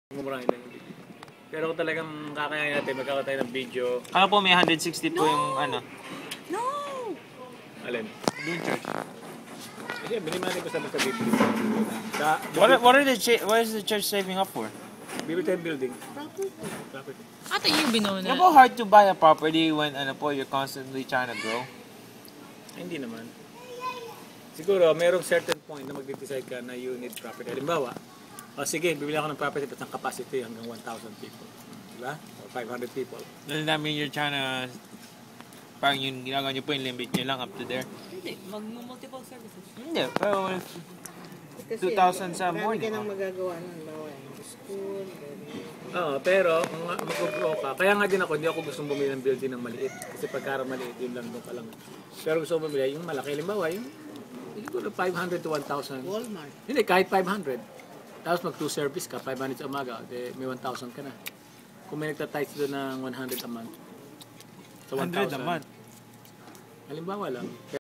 Mumurahin lang yung video. Pero kung talagang kakayanin natin, magkakaroon tayo ng video. Kala po may 160 po yung ano. No! Alin? Yung church. Kasi binimali ko sa video. What is the church saving up for? BB10 building. Property. Ito yung binuna. It's hard to buy a property when ano po, you're constantly trying to grow. Hindi naman. Siguro, mayroong certain point na mag-decide ka na you need property. Halimbawa, sige, bibili ako ng property at ang capacity hanggang 1,000 people. Diba? Or 500 people. Doesn't that mean you're trying to, parang yung ginagawa nyo po yung limit nyo lang up to there? Hindi, mag-multiple services. Hindi, pero 2,000 sa morning. Marami ka nang magagawa nun. Bawa yung school, Oo, pero mag-grow ka. Kaya nga din ako, hindi ako gustong bumili ng building ng maliit. Kasi pagkara maliit, yun lang doon ka lang. Pero gusto ko bumili yung malaki. Halimbawa, yung siguro 500 to 1,000. Walmart. Hindi, kahit 500. Tapos mag-2 service ka, 500 sa umaga, may 1,000 ka na. Kung may nagtatights doon ng 100 a month. So 100 a month? Halimbawa lang.